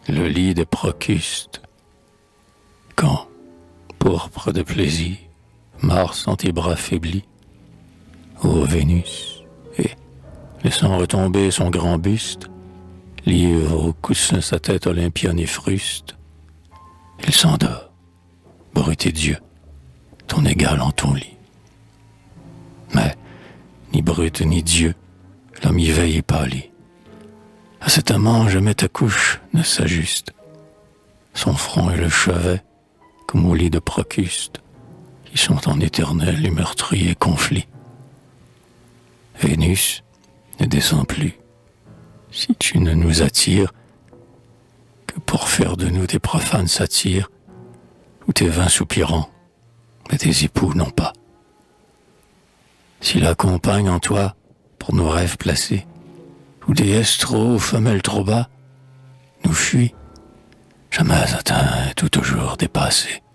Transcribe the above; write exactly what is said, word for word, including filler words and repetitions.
le lit de Procustes. Quand, pourpre de plaisir, Mars dans tes bras faiblis, ô Vénus, et, laissant retomber son grand buste, livre au coussin sa tête olympienne et fruste, il s'endort, brute et Dieu, ton égal en ton lit. Mais, ni brute ni Dieu, l'homme y veille et pâlit. À cet amant jamais ta couche ne s'ajuste. Son front est le chevet, comme au lit de Procustes, qui sont en éternel et meurtrier conflit. Vénus, ne descends plus, si tu ne nous attires que pour faire de nous des profanes satyres, ou tes vains soupirants, mais tes époux non pas. S'il accompagne en toi, pour nos rêves placés, ou déesse trop, ou femelle trop bas, nous fuit, jamais atteint, tout toujours dépassé.